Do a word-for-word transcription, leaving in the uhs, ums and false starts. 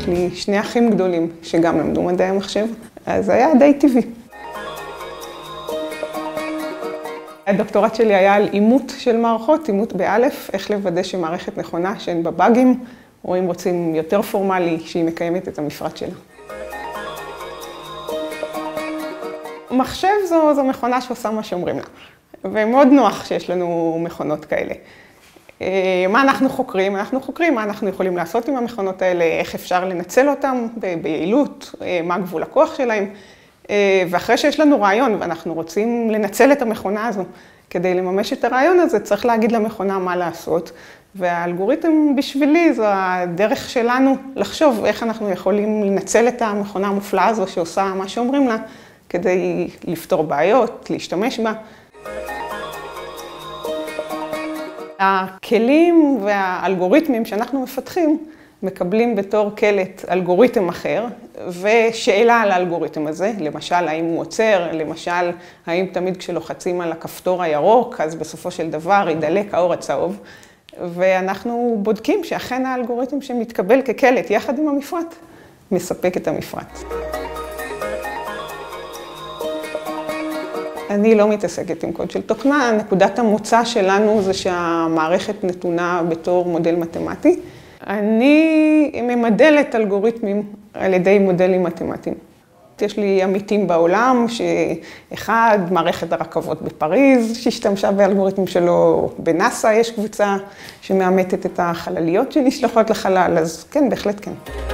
יש לי שני אחים גדולים שגם למדו מדעי המחשב, אז זה היה די טבעי. הדוקטורט שלי היה על אימות של מערכות, אימות באלף, איך לוודא שמערכת נכונה, שאין בה באגים, או אם רוצים יותר פורמלי, שהיא מקיימת את המפרט שלה. מחשב זו, זו מכונה שעושה מה שאומרים לה, ומאוד נוח שיש לנו מכונות כאלה. מה אנחנו חוקרים? אנחנו חוקרים מה אנחנו יכולים לעשות עם המכונות האלה, איך אפשר לנצל אותם ביעילות, מה גבול הכוח שלהם. ואחרי שיש לנו רעיון ואנחנו רוצים לנצל את המכונה הזו כדי לממש את הרעיון הזה, צריך להגיד למכונה מה לעשות. והאלגוריתם בשבילי זו הדרך שלנו לחשוב איך אנחנו יכולים לנצל את המכונה המופלאה הזו שעושה מה שאומרים לה, כדי לפתור בעיות, להשתמש בה. הכלים והאלגוריתמים שאנחנו מפתחים מקבלים בתור קלט אלגוריתם אחר, ושאלה על האלגוריתם הזה, למשל האם הוא עוצר, למשל האם תמיד כשלוחצים על הכפתור הירוק, אז בסופו של דבר ידלק האור הצהוב, ואנחנו בודקים שאכן האלגוריתם שמתקבל כקלט יחד עם המפרט, מספק את המפרט. אני לא מתעסקת עם קוד של תוכנה, נקודת המוצא שלנו זה שהמערכת נתונה בתור מודל מתמטי. אני ממדלת אלגוריתמים על ידי מודלים מתמטיים. יש לי עמיתים בעולם, שאחד, מערכת הרכבות בפריז, שהשתמשה באלגוריתמים שלו בנאסא, יש קבוצה שמאמתת את החלליות שנשלחות לחלל, אז כן, בהחלט כן.